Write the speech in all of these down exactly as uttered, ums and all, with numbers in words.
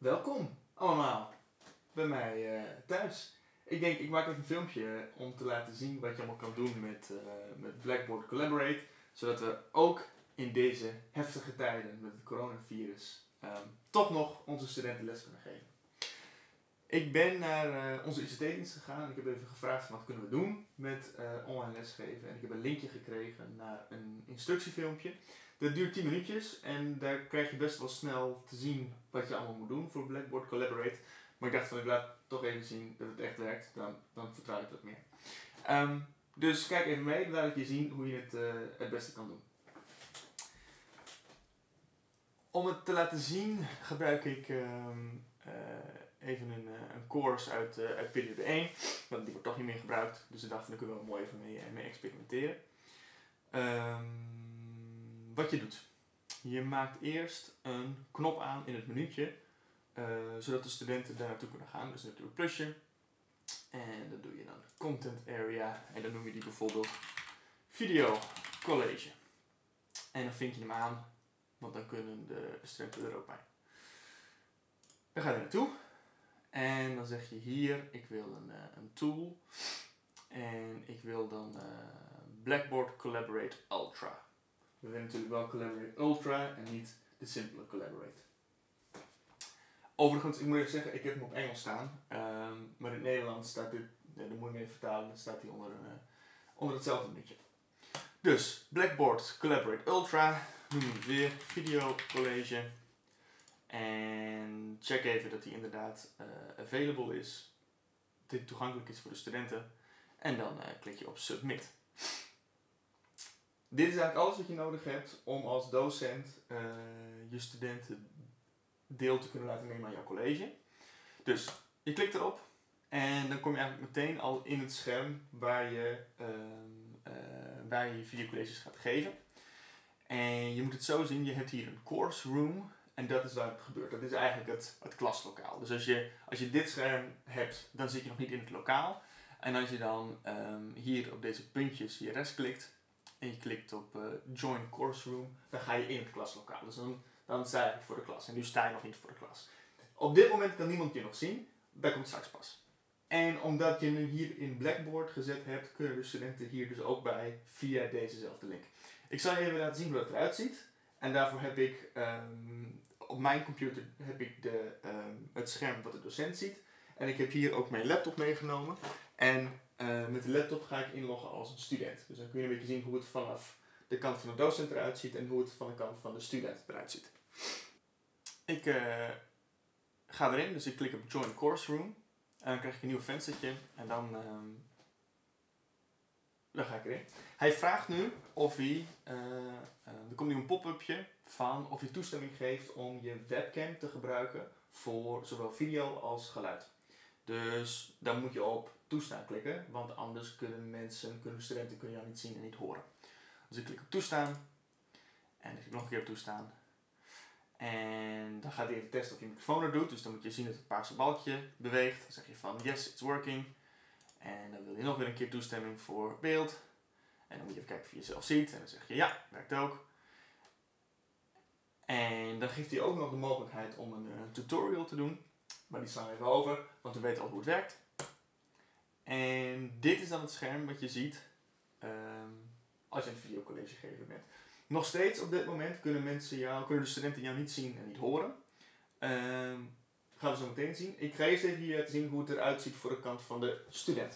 Welkom allemaal bij mij uh, thuis. Ik denk, ik maak even een filmpje om te laten zien wat je allemaal kan doen met, uh, met Blackboard Collaborate. Zodat we ook in deze heftige tijden met het coronavirus um, toch nog onze studenten les kunnen geven. Ik ben naar uh, onze I C T-dienst gegaan en ik heb even gevraagd wat kunnen we doen met uh, online lesgeven. En ik heb een linkje gekregen naar een instructiefilmpje. Dat duurt tien minuutjes en daar krijg je best wel snel te zien wat je allemaal moet doen voor Blackboard Collaborate. Maar ik dacht van ik laat toch even zien dat het echt werkt, dan, dan vertrouw ik dat meer. Um, dus kijk even mee, dan laat ik je zien hoe je het uh, het beste kan doen. Om het te laten zien gebruik ik um, uh, even een, uh, een course uit, uh, uit periode één. Want die wordt toch niet meer gebruikt, dus ik dacht van daar kunnen we wel mooi even mee, mee experimenteren. Um, wat je doet. Je maakt eerst een knop aan in het menuutje, uh, zodat de studenten daar naartoe kunnen gaan. Dus natuurlijk een plusje. En dan doe je dan Content Area en dan noem je die bijvoorbeeld Video College. En dan vind je hem aan, want dan kunnen de studenten er ook bij. Dan ga je er naartoe en dan zeg je hier, ik wil een, uh, een tool en ik wil dan uh, Blackboard Collaborate Ultra. We willen natuurlijk wel Collaborate Ultra en niet de simpele Collaborate. Overigens, ik moet even zeggen, ik heb hem op Engels staan, um, maar in het Nederlands staat dit, ja, dan moet je hem even vertalen, dan staat hij onder, een, uh, onder hetzelfde minuutje. Dus, Blackboard Collaborate Ultra, noem hem weer Video College. En check even dat hij inderdaad uh, available is, dit toegankelijk is voor de studenten. En dan uh, klik je op Submit. Dit is eigenlijk alles wat je nodig hebt om als docent uh, je studenten deel te kunnen laten nemen aan jouw college. Dus je klikt erop en dan kom je eigenlijk meteen al in het scherm waar je, uh, uh, waar je je videocolleges gaat geven. En je moet het zo zien, je hebt hier een course room en dat is waar het gebeurt. Dat is eigenlijk het, het klaslokaal. Dus als je, als je dit scherm hebt, dan zit je nog niet in het lokaal. En als je dan um, hier op deze puntjes hier rechts klikt en je klikt op uh, Join Course Room, dan ga je in het klaslokaal. Dus dan, dan sta je voor de klas en nu sta je nog niet voor de klas. Op dit moment kan niemand je nog zien, dat komt straks pas. En omdat je nu hier in Blackboard gezet hebt, kunnen de studenten hier dus ook bij via dezezelfde link. Ik zal je even laten zien hoe dat eruit ziet. En daarvoor heb ik um, op mijn computer heb ik de, um, het scherm wat de docent ziet. En ik heb hier ook mijn laptop meegenomen. En uh, met de laptop ga ik inloggen als een student. Dus dan kun je een beetje zien hoe het vanaf de kant van de docent eruit ziet en hoe het van de kant van de student eruit ziet. Ik uh, ga erin, dus ik klik op Join Course Room. En dan krijg ik een nieuw venstertje en dan, um, dan ga ik erin. Hij vraagt nu of hij, uh, uh, er komt nu een pop-upje van of je toestemming geeft om je webcam te gebruiken voor zowel video als geluid. Dus daar moet je op toestaan klikken, want anders kunnen mensen, kunnen studenten kunnen jou niet zien en niet horen. Dus ik klik op toestaan en ik klik nog een keer op toestaan. En dan gaat hij even testen of je microfoon er doet. Dus dan moet je zien dat het paarse balkje beweegt. Dan zeg je van yes, it's working. En dan wil je nog weer een keer toestemming voor beeld. En dan moet je even kijken of je jezelf ziet. En dan zeg je ja, werkt ook. En dan geeft hij ook nog de mogelijkheid om een uh, tutorial te doen. Maar die slaan we even over, want we weten al hoe het werkt. En dit is dan het scherm wat je ziet um, als je een videocollegegever bent. Nog steeds op dit moment kunnen, mensen jou, kunnen de studenten jou niet zien en niet horen. Um, gaan we zo meteen zien. Ik ga eerst even hier laten zien hoe het eruit ziet voor de kant van de student.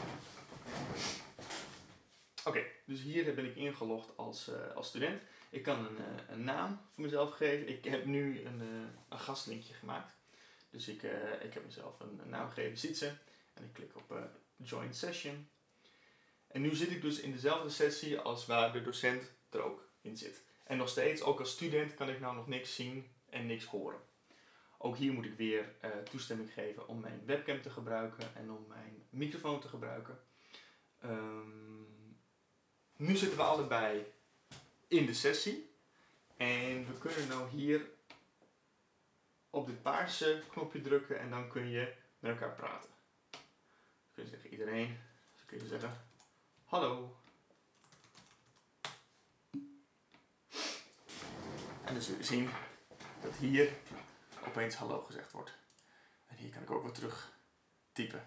Oké, okay, dus hier ben ik ingelogd als, uh, als student. Ik kan een, uh, een naam voor mezelf geven. Ik heb nu een, uh, een gastlinkje gemaakt. Dus ik, uh, ik heb mezelf een, een naam gegeven, Sietse. En ik klik op uh, Join Session. En nu zit ik dus in dezelfde sessie als waar de docent er ook in zit. En nog steeds, ook als student, kan ik nou nog niks zien en niks horen. Ook hier moet ik weer uh, toestemming geven om mijn webcam te gebruiken en om mijn microfoon te gebruiken. Um, nu zitten we allebei in de sessie. En we kunnen nou hier op dit paarse knopje drukken en dan kun je met elkaar praten. Dan kun je zeggen iedereen. Dus dan kun je zeggen hallo. En dan zul je zien dat hier opeens hallo gezegd wordt. En hier kan ik ook wat terug typen.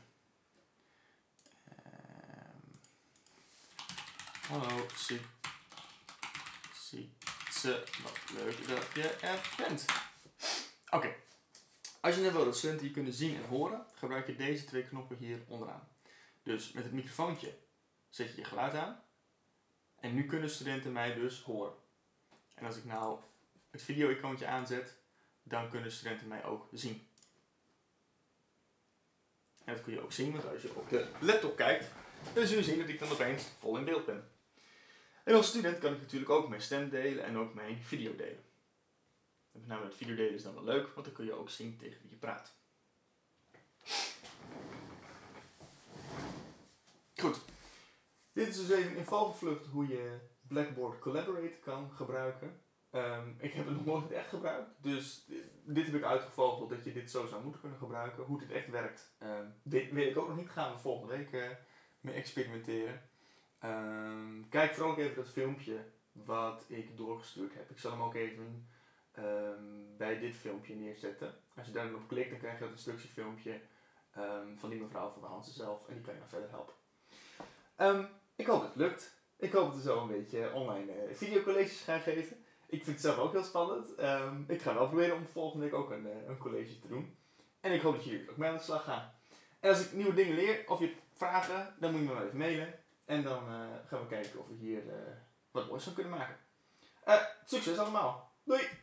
Um, hallo, zie. Zie. Ze. Wat leuk dat je er bent. Oké. Okay. Als je net wil dat studenten je kunnen zien en horen, gebruik je deze twee knoppen hier onderaan. Dus met het microfoontje zet je je geluid aan. En nu kunnen studenten mij dus horen. En als ik nou het video-icoontje aanzet, dan kunnen studenten mij ook zien. En dat kun je ook zien, want als je op de laptop kijkt, dan zul je zien dat ik dan opeens vol in beeld ben. En als student kan ik natuurlijk ook mijn stem delen en ook mijn video delen. En met name het video delen is dan wel leuk, want dan kun je ook zien tegen wie je praat. Goed. Dit is dus even in vogelvlucht hoe je Blackboard Collaborate kan gebruiken. Um, ik heb het nog nooit echt gebruikt, dus dit heb ik uitgevogeld dat je dit zo zou moeten kunnen gebruiken. Hoe dit echt werkt, um, weet, weet ik ook nog niet. Gaan we volgende week uh, mee experimenteren. Um, kijk vooral ook even dat filmpje wat ik doorgestuurd heb. Ik zal hem ook even um, bij dit filmpje neerzetten. Als je daar dan op klikt, dan krijg je dat instructiefilmpje um, van die mevrouw van de Hanze zelf en die kan je dan verder helpen. Um, ik hoop dat het lukt. Ik hoop dat we zo een beetje online uh, videocolleges gaan geven. Ik vind het zelf ook heel spannend. Um, ik ga wel proberen om volgende week ook een, uh, een college te doen. En ik hoop dat jullie ook mee aan de slag gaan. En als ik nieuwe dingen leer of je hebt vragen, dan moet je me maar even mailen. En dan uh, gaan we kijken of we hier uh, wat moois van kunnen maken. Uh, succes allemaal. Doei!